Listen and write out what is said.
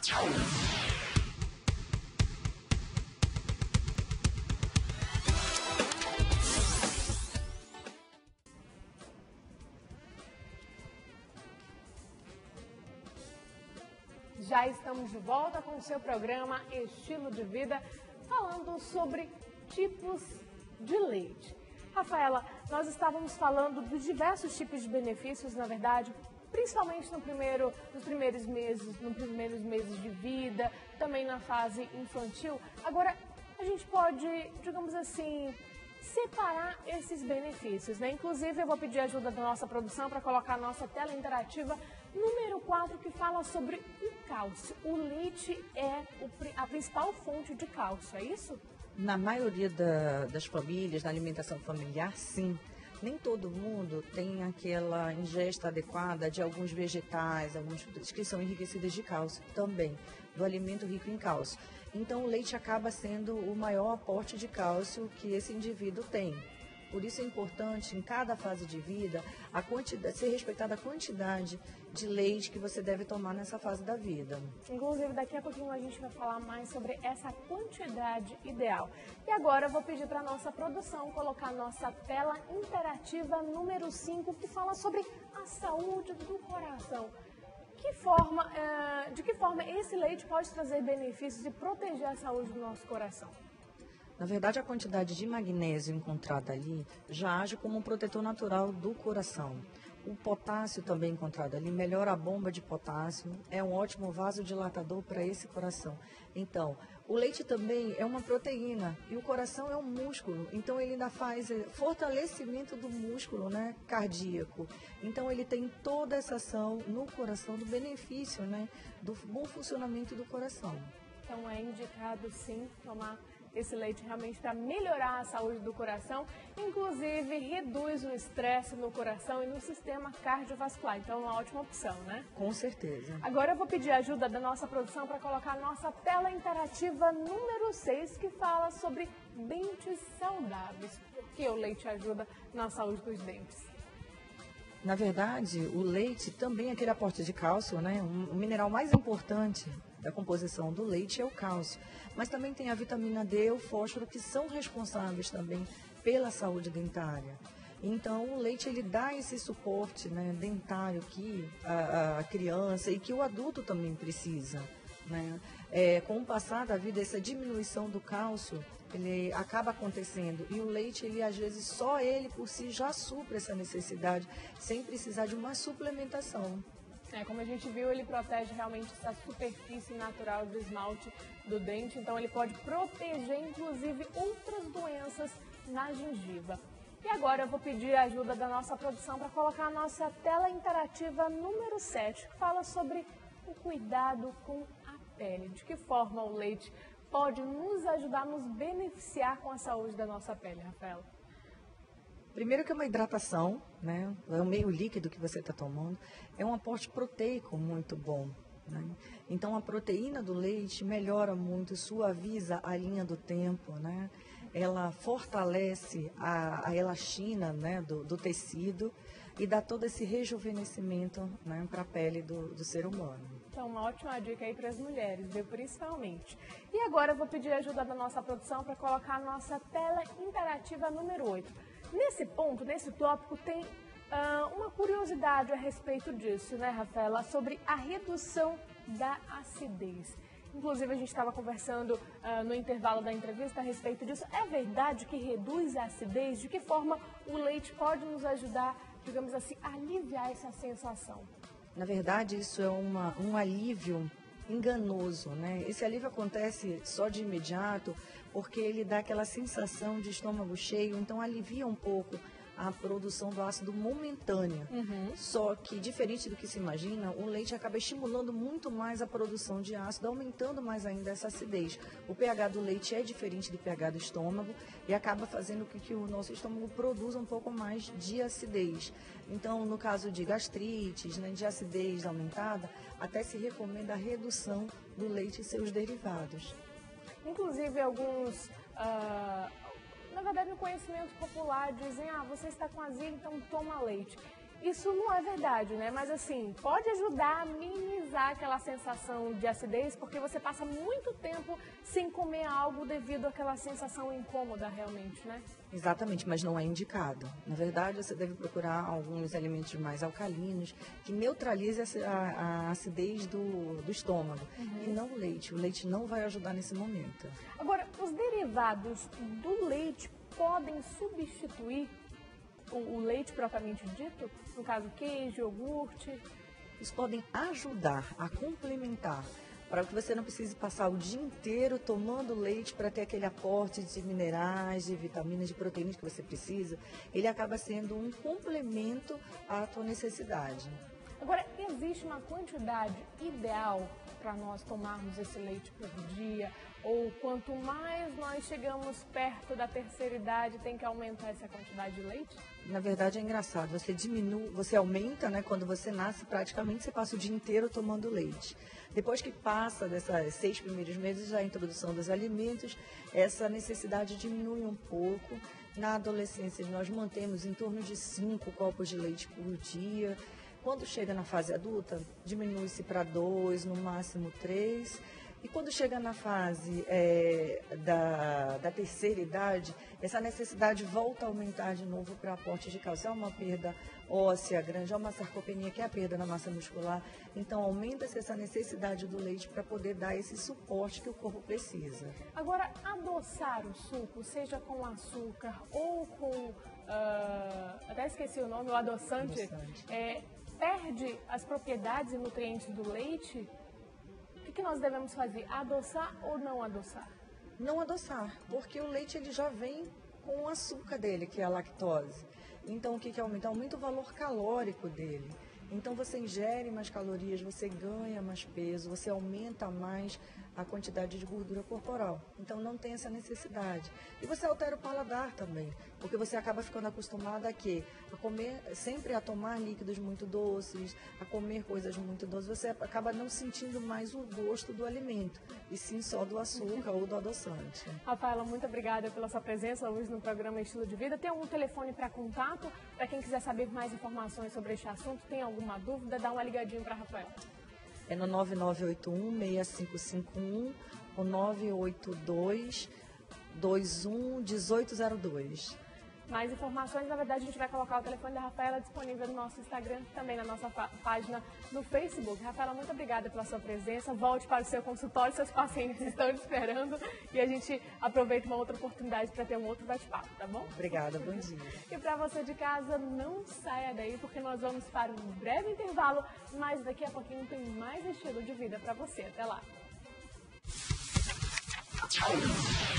Já estamos de volta com o seu programa Estilo de Vida, falando sobre tipos de leite. Rafaela, nós estávamos falando dos diversos tipos de benefícios, na verdade, principalmente nos primeiros meses de vida, também na fase infantil. Agora, a gente pode, digamos assim, separar esses benefícios, né? Inclusive, eu vou pedir ajuda da nossa produção para colocar a nossa tela interativa número 4, que fala sobre o cálcio. O leite é a principal fonte de cálcio, é isso? Na maioria das famílias, na alimentação familiar, sim. Nem todo mundo tem aquela ingesta adequada de alguns vegetais, alguns que são enriquecidos de cálcio também, do alimento rico em cálcio. Então, o leite acaba sendo o maior aporte de cálcio que esse indivíduo tem. Por isso é importante, em cada fase de vida, ser respeitada a quantidade de leite que você deve tomar nessa fase da vida. Inclusive, daqui a pouquinho a gente vai falar mais sobre essa quantidade ideal. E agora eu vou pedir para a nossa produção colocar a nossa tela interativa número 5, que fala sobre a saúde do coração. De que forma esse leite pode trazer benefícios e proteger a saúde do nosso coração? Na verdade, a quantidade de magnésio encontrada ali já age como um protetor natural do coração. O potássio também encontrado ali melhora a bomba de potássio, é um ótimo vasodilatador para esse coração. Então, o leite também é uma proteína e o coração é um músculo, então ele ainda faz fortalecimento do músculo, né, cardíaco. Então, ele tem toda essa ação no coração do benefício, né, do bom funcionamento do coração. Então, é indicado sim tomar esse leite realmente para melhorar a saúde do coração, inclusive reduz o estresse no coração e no sistema cardiovascular. Então, é uma ótima opção, né? Com certeza. Agora eu vou pedir a ajuda da nossa produção para colocar a nossa tela interativa número 6, que fala sobre dentes saudáveis. Por que o leite ajuda na saúde dos dentes? Na verdade, o leite também é aquele aporte de cálcio, né? O mineral mais importante da composição do leite é o cálcio. Mas também tem a vitamina D e o fósforo, que são responsáveis também pela saúde dentária. Então, o leite ele dá esse suporte, né, dentário que a criança e que o adulto também precisa, né? Com o passar da vida, essa diminuição do cálcio, ele acaba acontecendo. E o leite, ele às vezes, só ele por si já supre essa necessidade, sem precisar de uma suplementação. Como a gente viu, ele protege realmente essa superfície natural do esmalte do dente, então ele pode proteger, inclusive, outras doenças na gengiva. E agora eu vou pedir a ajuda da nossa produção para colocar a nossa tela interativa número 7, que fala sobre o cuidado com a pele. De que forma o leite pode nos ajudar a nos beneficiar com a saúde da nossa pele, Rafaela? Primeiro que é uma hidratação, né? É o meio líquido que você está tomando, é um aporte proteico muito bom, né? Então a proteína do leite melhora muito, suaviza a linha do tempo, né? Ela fortalece a elastina, né, do tecido e dá todo esse rejuvenescimento, né, para a pele do ser humano. Então, uma ótima dica aí para as mulheres, viu? Principalmente. E agora eu vou pedir a ajuda da nossa produção para colocar a nossa tela interativa número 8. Nesse ponto, nesse tópico, tem uma curiosidade a respeito disso, né, Rafaela? Sobre a redução da acidez. Inclusive, a gente estava conversando no intervalo da entrevista a respeito disso. É verdade que reduz a acidez? De que forma o leite pode nos ajudar, digamos assim, a aliviar essa sensação? Na verdade, isso é um alívio enganoso, né? Esse alívio acontece só de imediato porque ele dá aquela sensação de estômago cheio, então alivia um pouco a produção do ácido momentânea. Só que, diferente do que se imagina, o leite acaba estimulando muito mais a produção de ácido, aumentando mais ainda essa acidez. O pH do leite é diferente do pH do estômago e acaba fazendo com que o nosso estômago produza um pouco mais de acidez. Então, no caso de gastrites, né, de acidez aumentada, até se recomenda a redução do leite e seus derivados. Inclusive, alguns... na verdade, no conhecimento popular dizem, você está com azia, então toma leite. isso não é verdade, né? Mas assim, pode ajudar a minimizar aquela sensação de acidez, porque você passa muito tempo sem comer algo devido àquela sensação incômoda realmente, né? Exatamente, mas não é indicado. Na verdade, você deve procurar alguns alimentos mais alcalinos, que neutralizem a acidez do estômago, e não o leite. O leite não vai ajudar nesse momento. Agora, os derivados do leite podem substituir o leite propriamente dito? No caso, queijo, iogurte? Eles podem ajudar a complementar, para que você não precise passar o dia inteiro tomando leite para ter aquele aporte de minerais, de vitaminas, de proteínas que você precisa. Ele acaba sendo um complemento à tua necessidade. Agora, existe uma quantidade ideal para nós tomarmos esse leite por dia? Ou quanto mais nós chegamos perto da terceira idade, tem que aumentar essa quantidade de leite? Na verdade é engraçado, você aumenta, né? Quando você nasce, praticamente você passa o dia inteiro tomando leite. Depois que passa desses 6 primeiros meses da introdução dos alimentos, essa necessidade diminui um pouco. Na adolescência nós mantemos em torno de 5 copos de leite por dia. Quando chega na fase adulta, diminui-se para 2, no máximo 3. E quando chega na fase da terceira idade, essa necessidade volta a aumentar de novo para aporte de cálcio. É uma perda óssea grande, é uma sarcopenia, que é a perda da massa muscular. Então, aumenta-se essa necessidade do leite para poder dar esse suporte que o corpo precisa. Agora, adoçar o suco, seja com açúcar ou com, até esqueci o nome, o adoçante. Perde as propriedades e nutrientes do leite? O que nós devemos fazer? Adoçar ou não adoçar? Não adoçar, porque o leite ele já vem com o açúcar dele, que é a lactose. Então, o que aumenta? Aumenta o valor calórico dele. Então, você ingere mais calorias, você ganha mais peso, você aumenta mais a quantidade de gordura corporal. Então, não tem essa necessidade. E você altera o paladar também, porque você acaba ficando acostumada a comer, sempre a tomar líquidos muito doces, a comer coisas muito doces. Você acaba não sentindo mais o gosto do alimento, e sim só do açúcar ou do adoçante. Rafaela, muito obrigada pela sua presença hoje no programa Estilo de Vida. Tem algum telefone para contato? Para quem quiser saber mais informações sobre este assunto, tem alguma dúvida, dá uma ligadinha para a Rafaela. É no 9981-6551 ou 982-21-1802. Mais informações, na verdade, a gente vai colocar o telefone da Rafaela disponível no nosso Instagram, também na nossa página no Facebook. Rafaela, muito obrigada pela sua presença. Volte para o seu consultório, seus pacientes estão te esperando e a gente aproveita uma outra oportunidade para ter um outro bate-papo, tá bom? Obrigada, bom dia. E para você de casa, não saia daí, porque nós vamos para um breve intervalo, mas daqui a pouquinho tem mais estilo de vida para você. Até lá!